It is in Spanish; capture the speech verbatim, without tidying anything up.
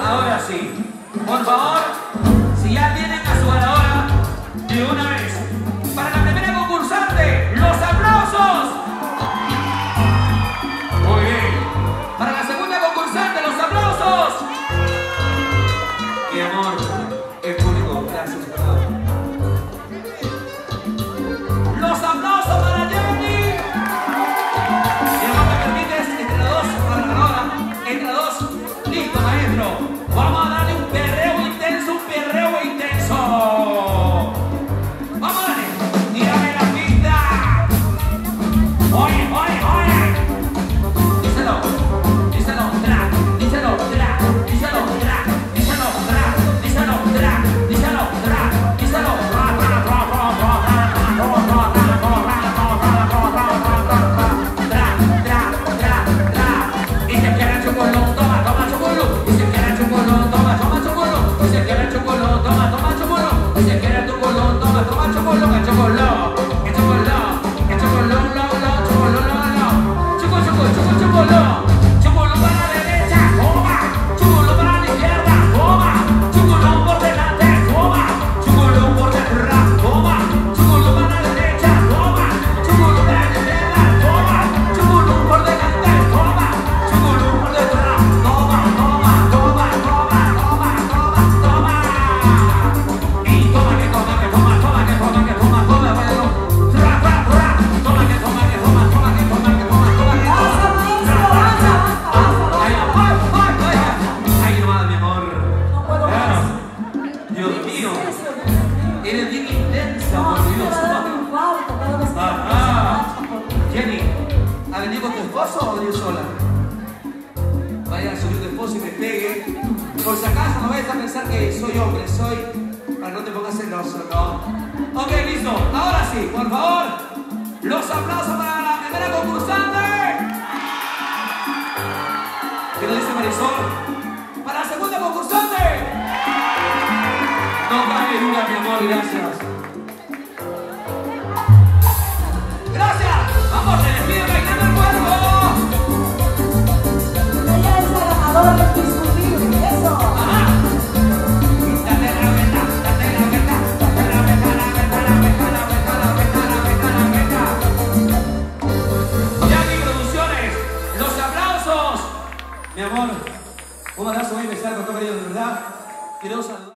Ahora sí, por favor, si ya tienen a su ganadora, de una vez, para la primera concursante, los aplausos. Muy bien. Para la segunda concursante, los aplausos. Mi amor, el público, gracias, ¿verdad? Los aplausos para Jenny. Mi amor, ¿me permites? Entre las dos, para la ganadora, entre las dos. Listo, maestro. Vamos a darle un perreo intenso, un perreo intenso. Vamos a darle. Tírame la pista. Oye, oye, oye. Díselo, díselo, tra, díselo, tra, díselo, tra, díselo, tra, díselo, tra, díselo, tra, díselo, tra, tra, tra, tra, tra, y se quiere chocolate, toma, toma chocolate, y se quiere chocolate, toma, toma chocolate, y se quiere chocolate, toma, toma chocolate, y se quiere chocolate, toma, toma chocolate, chocolate, chocolate, chocolate, chocolate, chocolate, chocolate, chocolate, chocolate para la derecha, toma, chocolate para la izquierda, toma, chocolate por delante, toma, chocolate por detrás, toma, chocolate para la derecha, toma, chocolate para la izquierda, toma, chocolate por delante, toma, chocolate por detrás, toma, toma, toma, toma, toma, toma, toma, y toma que toma que toma, toma que toma que toma, toma, bueno, tra, tra, tra, toma que toma que toma, toma que toma que toma, toma que toma. Ay, nomás, mi amor. Claro. Dios mío. Eres bien intensa, por Dios. Ajá. Jenny, ¿ha venido con tu esposo o venido sola? Vaya a subir tu esposo y me pegue. Por si acaso no vayas a pensar que soy hombre, soy... Para no te pongas celoso, ¿no? Ok, listo. Ahora sí, por favor, los aplausos para la primera concursante. ¿Qué nos dice Marisol? Para la segunda concursante. No cabe duda, mi amor, gracias. Gracias. Vamos, se despide bailando el cuerpo. Ella es la ganadora del indiscutible, eso. Ajá. Date la vuelta, date la vuelta, date la vuelta, la vuelta, la vuelta, la vuelta, la vuelta, la vuelta, la vuelta. Jackie Producciones, los aplausos. Mi amor, un abrazo muy especial con todo ello, de verdad. Quiero saludar.